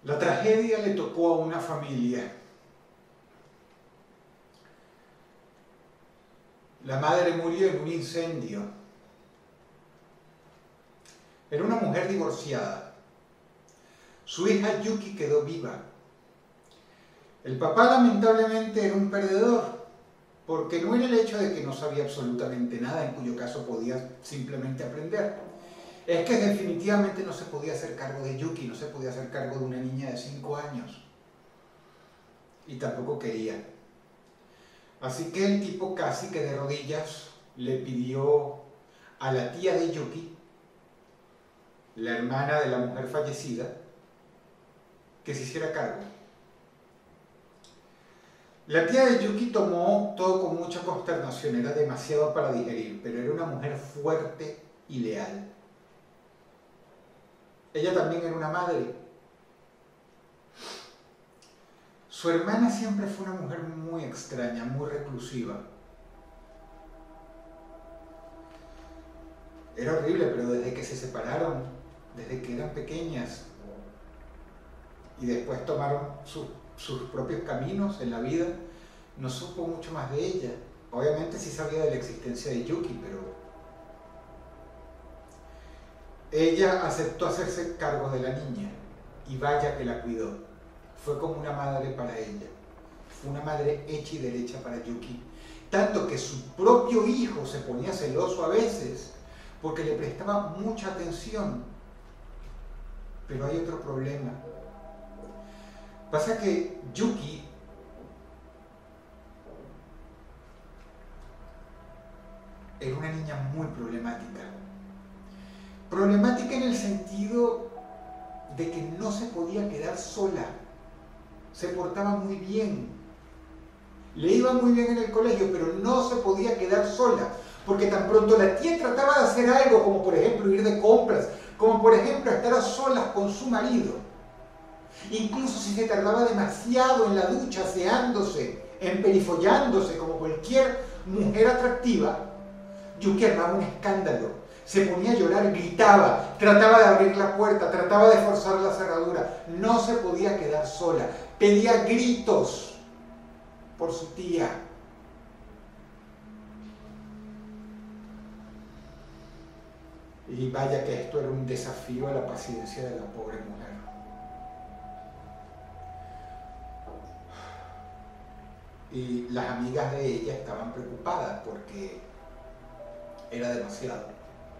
La tragedia le tocó a una familia. La madre murió en un incendio. Era una mujer divorciada. Su hija Yuki quedó viva. El papá lamentablemente era un perdedor, porque no era el hecho de que no sabía absolutamente nada, en cuyo caso podía simplemente aprender. Es que definitivamente no se podía hacer cargo de Yuki, no se podía hacer cargo de una niña de 5 años. Y tampoco quería. Así que el tipo casi que de rodillas le pidió a la tía de Yuki, la hermana de la mujer fallecida, que se hiciera cargo. La tía de Yuki tomó todo con mucha consternación, era demasiado para digerir, pero era una mujer fuerte y leal. Ella también era una madre. Su hermana siempre fue una mujer muy extraña, muy reclusiva. Era horrible, pero desde que se separaron, desde que eran pequeñas y después tomaron sus propios caminos en la vida, no supo mucho más de ella. Obviamente sí sabía de la existencia de Yuki, pero ella aceptó hacerse cargo de la niña y vaya que la cuidó. Fue como una madre para ella. Fue una madre hecha y derecha para Yuki. Tanto que su propio hijo se ponía celoso a veces porque le prestaba mucha atención. Pero hay otro problema. Pasa que Yuki era una niña muy problemática. Problemática en el sentido de que no se podía quedar sola. Se portaba muy bien. Le iba muy bien en el colegio, pero no se podía quedar sola. Porque tan pronto la tía trataba de hacer algo, como por ejemplo ir de compras, como por ejemplo estar a solas con su marido. Incluso si se tardaba demasiado en la ducha, aseándose, emperifollándose, como cualquier mujer atractiva, Yuki armaba un escándalo. Se ponía a llorar, gritaba, trataba de abrir la puerta, trataba de forzar la cerradura. No se podía quedar sola. Pedía gritos por su tía. Y vaya que esto era un desafío a la paciencia de la pobre mujer. Y las amigas de ella estaban preocupadas porque era demasiado.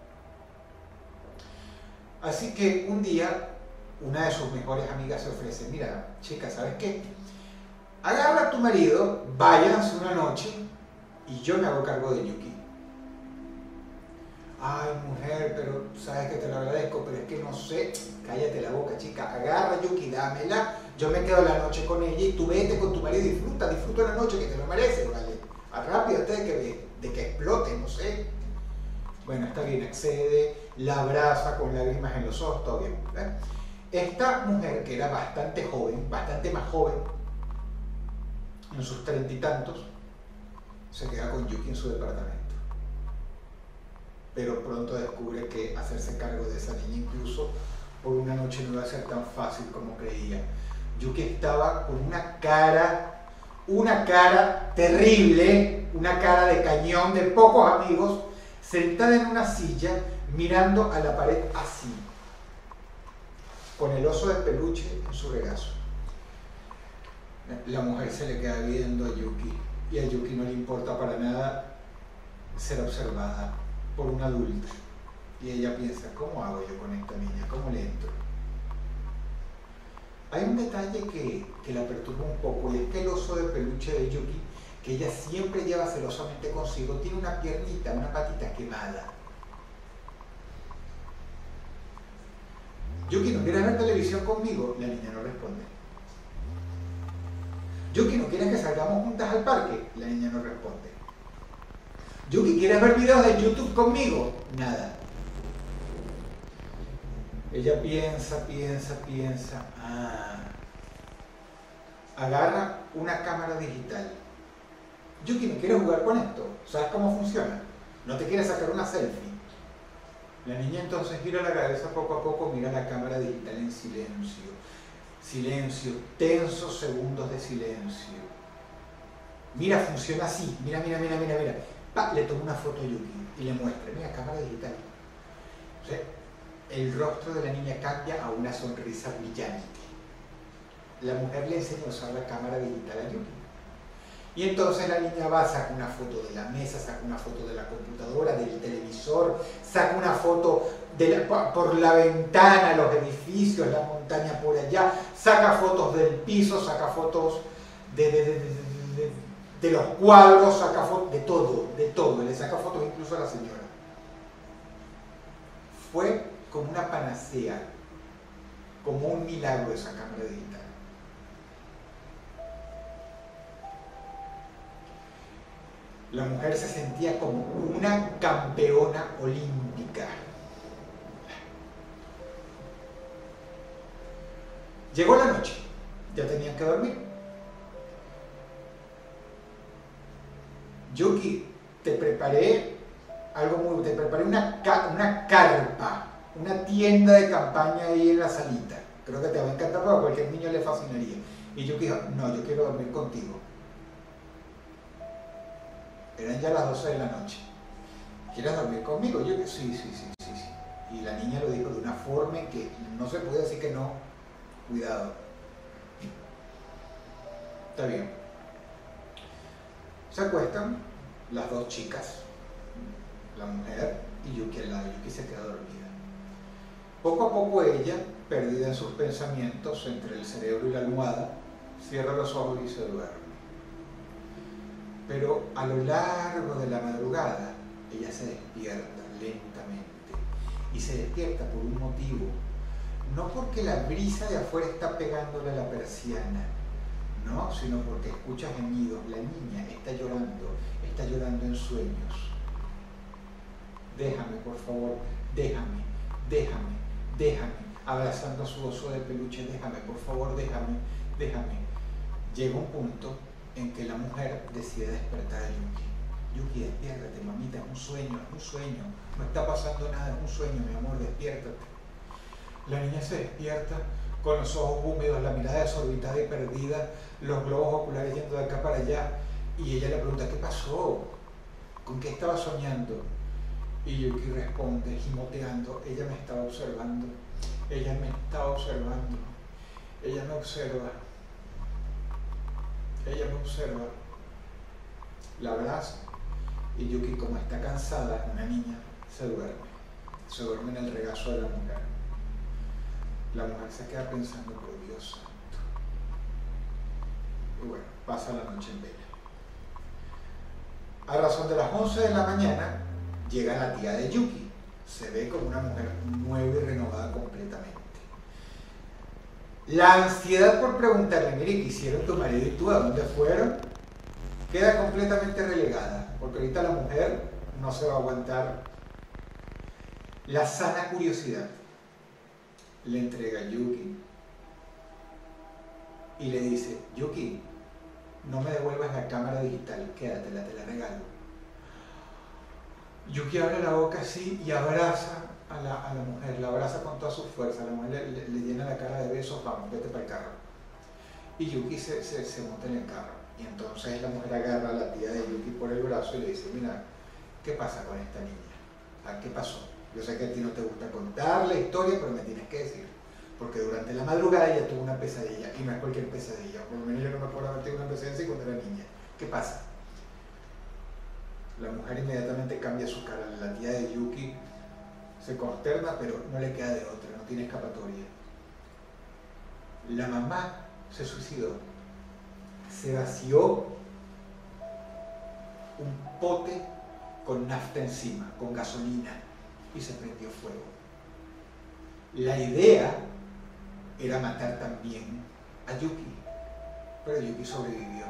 Así que un día, una de sus mejores amigas se ofrece: mira, chica, ¿sabes qué? Agarra a tu marido, váyanse una noche y yo me hago cargo de Yuki. Ay, mujer, pero sabes que te lo agradezco, pero es que no sé. Cállate la boca, chica. Agarra a Yuki, dámela. Yo me quedo la noche con ella y tú vete con tu marido y disfruta la noche, que te lo mereces, ¿vale? Arrápidate de que explote, no sé. Bueno, está bien, accede, la abraza con lágrimas en los ojos, todo bien. Esta mujer, que era bastante joven, bastante más joven, en sus 30 y tantos, se queda con Yuki en su departamento. Pero pronto descubre que hacerse cargo de esa niña, incluso por una noche, no iba a ser tan fácil como creía. Yuki estaba con una cara terrible, una cara de cañón, de pocos amigos, sentada en una silla, mirando a la pared así, con el oso de peluche en su regazo. La mujer se le queda viendo a Yuki, y a Yuki no le importa para nada ser observada por un adulto. Y ella piensa: ¿cómo hago yo con esta niña? ¿Cómo le entro? Hay un detalle que la perturba un poco, y es que el oso de peluche de Yuki, que ella siempre lleva celosamente consigo, tiene una piernita, una patita quemada. Yuki, ¿no quieres ver televisión conmigo? La niña no responde. Yuki, ¿no quieres que salgamos juntas al parque? La niña no responde. Yuki, ¿quieres ver videos de YouTube conmigo? Nada. Ella piensa. Agarra una cámara digital. Yuki, ¿no quieres jugar con esto? ¿Sabes cómo funciona? ¿No te quieres sacar una selfie? La niña entonces gira la cabeza poco a poco, mira la cámara digital en silencio. Silencio, tensos segundos de silencio. Mira, funciona así. Mira. Pa, le tomo una foto a Yuki y le muestra. Mira, cámara digital. O sea, el rostro de la niña cambia a una sonrisa brillante. La mujer le enseña a usar la cámara digital a Yuki. Y entonces la niña va, saca una foto de la mesa, saca una foto de la computadora, del televisor, saca una foto por la ventana, los edificios, la montaña por allá, saca fotos del piso, saca fotos de los cuadros, saca fotos de todo, le saca fotos incluso a la señora. Fue como una panacea, como un milagro esa cámara digital. La mujer se sentía como una campeona olímpica. Llegó la noche, ya tenían que dormir. Yuki, te preparé una carpa, una tienda de campaña ahí en la salita. Creo que te va a encantar, porque a cualquier niño le fascinaría. Y Yuki dijo, no, yo quiero dormir contigo. Eran ya las 12 de la noche. ¿Quieres dormir conmigo? Yo que sí. Y la niña lo dijo de una forma en que no se puede decir que no. Cuidado. Está bien. Se acuestan las dos chicas, la mujer y Yuki al lado. Yuki se queda dormida. Poco a poco ella, perdida en sus pensamientos entre el cerebro y la almohada, cierra los ojos y se duerme. Pero a lo largo de la madrugada, ella se despierta lentamente. Y se despierta por un motivo. No porque la brisa de afuera está pegándole a la persiana, no, sino porque escucha gemidos. La niña está llorando en sueños. Déjame, por favor, déjame. Abrazando a su oso de peluche, déjame, por favor, déjame. Llega un punto en que la mujer decide despertar a Yuki. Yuki, despiértate, mamita, es un sueño. No está pasando nada, es un sueño, mi amor, despiértate. La niña se despierta con los ojos húmedos, la mirada desorbitada y perdida, los globos oculares yendo de acá para allá. Y ella le pregunta, ¿qué pasó? ¿Con qué estaba soñando? Y Yuki responde, gimoteando, ella me estaba observando. Ella me observa. La abraza y Yuki, como está cansada, una niña, se duerme en el regazo de la mujer. La mujer se queda pensando, por Dios santo. Y bueno, pasa la noche en vela. A razón de las 11 de la mañana llega la tía de Yuki. Se ve como una mujer nueva y renovada completamente. La ansiedad por preguntarle, mire, ¿qué hicieron tu marido y tú? ¿A dónde fueron? Queda completamente relegada, porque ahorita la mujer no se va a aguantar. La sana curiosidad le entrega a Yuki y le dice, Yuki, no me devuelvas la cámara digital, quédatela, te la regalo. Yuki abre la boca así y abraza a la mujer, la abraza con toda su fuerza. La mujer le llena la cara de besos, vamos, vete para el carro. Y Yuki se monta en el carro. Y entonces la mujer agarra a la tía de Yuki por el brazo y le dice, mira, ¿qué pasa con esta niña? ¿Qué pasó? Yo sé que a ti no te gusta contar la historia, pero me tienes que decir. Porque durante la madrugada ella tuvo una pesadilla, y no es cualquier pesadilla. Por lo menos yo no me acuerdo haber tenido una pesadilla cuando era niña. ¿Qué pasa? La mujer inmediatamente cambia su cara. La tía de Yuki se consterna, pero no le queda de otra, no tiene escapatoria. La mamá se suicidó. Se vació un pote con nafta encima, con gasolina, y se prendió fuego. La idea era matar también a Yuki, pero Yuki sobrevivió.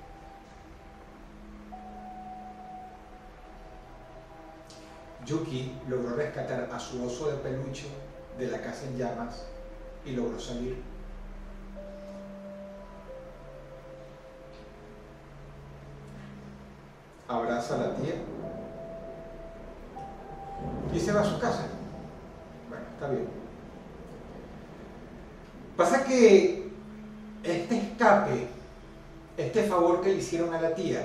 Yuki logró rescatar a su oso de peluche de la casa en llamas y logró salir. Abraza a la tía y se va a su casa. Bueno, está bien. Pasa que este escape, este favor que le hicieron a la tía,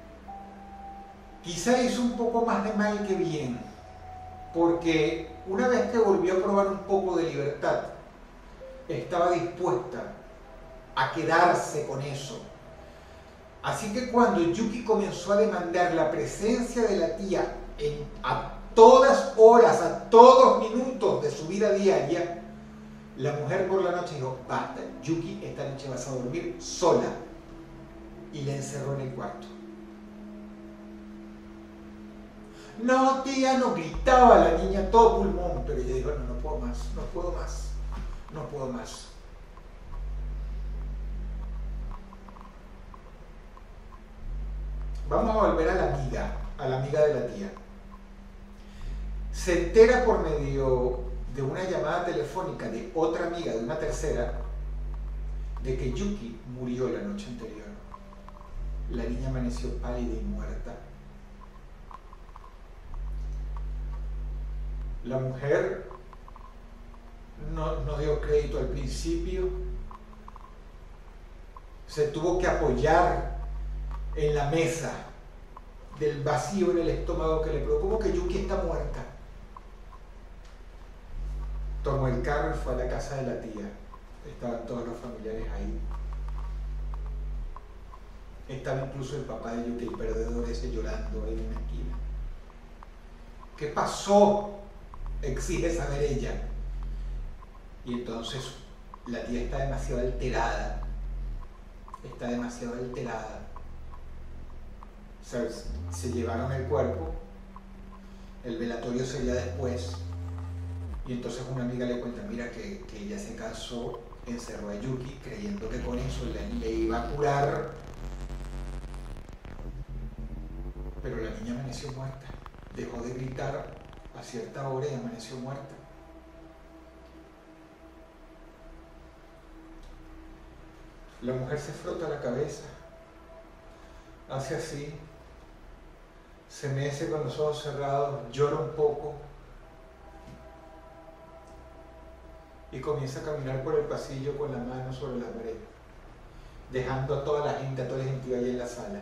quizá hizo un poco más de mal que bien, porque una vez que volvió a probar un poco de libertad, estaba dispuesta a quedarse con eso. Así que cuando Yuki comenzó a demandar la presencia de la tía a todas horas, a todos minutos de su vida diaria, la mujer por la noche dijo: basta, Yuki, esta noche vas a dormir sola. Y la encerró en el cuarto. No, tía, no, gritaba la niña a todo pulmón, pero ella dijo: no, no puedo más, no puedo más, no puedo más. Vamos a volver a la amiga de la tía. Se entera por medio de una llamada telefónica de otra amiga, de una tercera, de que Yuki murió la noche anterior. La niña amaneció pálida y muerta. La mujer no dio crédito al principio, se tuvo que apoyar en la mesa del vacío en el estómago que le provocó, como que Yuki está muerta. Tomó el carro y fue a la casa de la tía. Estaban todos los familiares ahí. Estaba incluso el papá de Yuki, el perdedor ese, llorando ahí en una esquina. ¿Qué pasó?, exige saber ella. Y entonces la tía está demasiado alterada. Está demasiado alterada. O sea, se llevaron el cuerpo, el velatorio sería después, y entonces una amiga le cuenta: mira que ella se casó, encerró a Yuki creyendo que con eso le iba a curar, pero la niña amaneció muerta. Dejó de gritar a cierta hora y amaneció muerta. La mujer se frota la cabeza, hace así, se mece con los ojos cerrados, llora un poco y comienza a caminar por el pasillo con la mano sobre la pared, dejando a toda la gente que hay en la sala.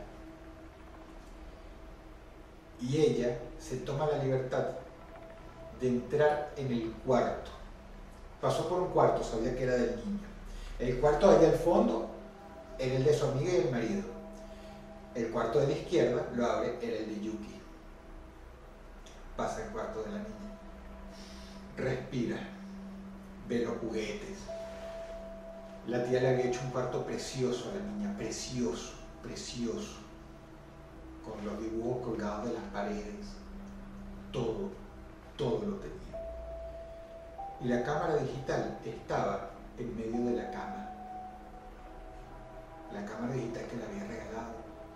Y ella se toma la libertad de entrar en el cuarto. Pasó por un cuarto, sabía que era del niño. El cuarto de allá al fondo era el de su amiga y el marido. El cuarto de la izquierda, lo abre, era el de Yuki. Pasa el cuarto de la niña. Respira. Ve los juguetes. La tía le había hecho un cuarto precioso a la niña, precioso, precioso. Con los dibujos colgados de las paredes. Todo lo tenía. Y la cámara digital estaba en medio de la cama. La cámara digital que le había regalado.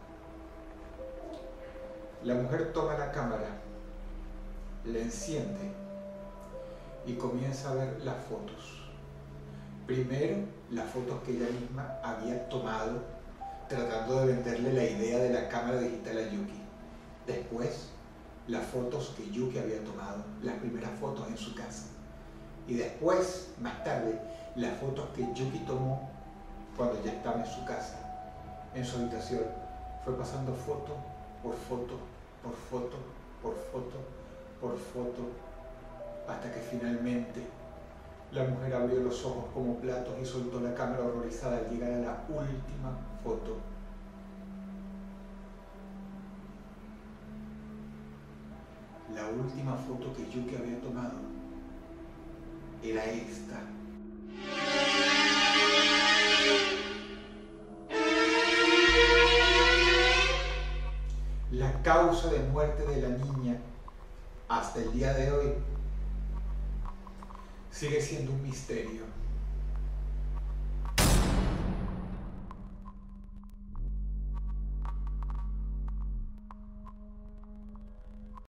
La mujer toma la cámara, la enciende y comienza a ver las fotos. Primero, las fotos que ella misma había tomado, tratando de venderle la idea de la cámara digital a Yuki. Después, las fotos que Yuki había tomado, las primeras fotos en su casa. Y después, más tarde, las fotos que Yuki tomó cuando ya estaba en su casa, en su habitación. Fue pasando foto por foto, por foto, por foto, por foto, hasta que finalmente la mujer abrió los ojos como platos y soltó la cámara horrorizada al llegar a la última foto. La última foto que Yuki había tomado era esta. La causa de muerte de la niña hasta el día de hoy sigue siendo un misterio.